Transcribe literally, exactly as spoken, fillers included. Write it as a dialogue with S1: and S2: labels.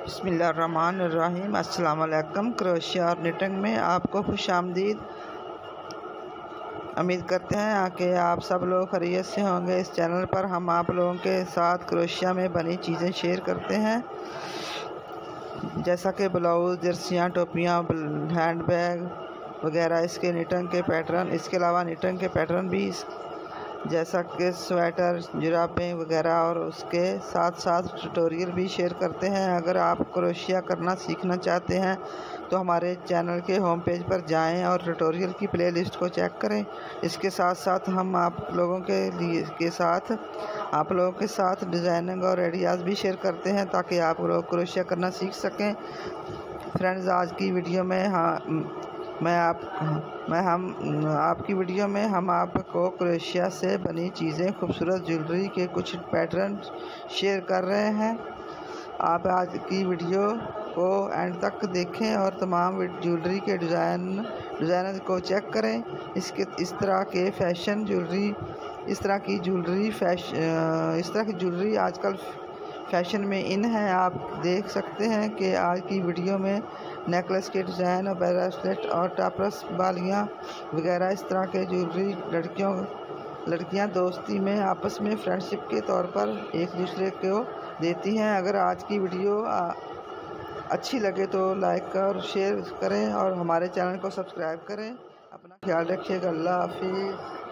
S1: बिस्मिल्लाहिर्रहमानिर्रहीम। अस्सलाम वालेकुम। क्रोशिया और निटिंग में आपको खुश आमदीद। उम्मीद करते हैं कि आप सब लोग खैरियत से होंगे। इस चैनल पर हम आप लोगों के साथ क्रोशिया में बनी चीज़ें शेयर करते हैं, जैसा कि ब्लाउज़, जर्सियाँ, टोपियाँ, हैंड बैग वगैरह। इसके निटिंग के पैटर्न, इसके अलावा निटिंग के पैटर्न भी, जैसा कि स्वेटर, जुराबें वगैरह, और उसके साथ साथ ट्यूटोरियल भी शेयर करते हैं। अगर आप क्रोशिया करना सीखना चाहते हैं तो हमारे चैनल के होम पेज पर जाएं और ट्यूटोरियल की प्लेलिस्ट को चेक करें। इसके साथ साथ हम आप लोगों के लिए के साथ आप लोगों के साथ डिज़ाइनिंग और आइडियाज़ भी शेयर करते हैं, ताकि आप लोग क्रोशिया करना सीख सकें। फ्रेंड्स, आज की वीडियो में हाँ मैं आप मैं हम आपकी वीडियो में हम आपको क्रोशिया से बनी चीज़ें, खूबसूरत ज्वेलरी के कुछ पैटर्न शेयर कर रहे हैं। आप आज की वीडियो को एंड तक देखें और तमाम ज्वेलरी के डिज़ाइन डिज़ाइन को चेक करें। इसके इस तरह के फैशन ज्वेलरी इस तरह की ज्वेलरी फैश इस तरह की ज्वेलरी आजकल फैशन में इन है। आप देख सकते हैं कि आज की वीडियो में नेकलेस के डिज़ाइन और ब्रेसलेट और टापरस बालियाँ वगैरह, इस तरह के ज्वेलरी लड़कियों लड़कियां दोस्ती में आपस में फ्रेंडशिप के तौर पर एक दूसरे को देती हैं। अगर आज की वीडियो अच्छी लगे तो लाइक और शेयर करें और हमारे चैनल को सब्सक्राइब करें। अपना ख्याल रखिएगा। अल्लाह हाफिज़।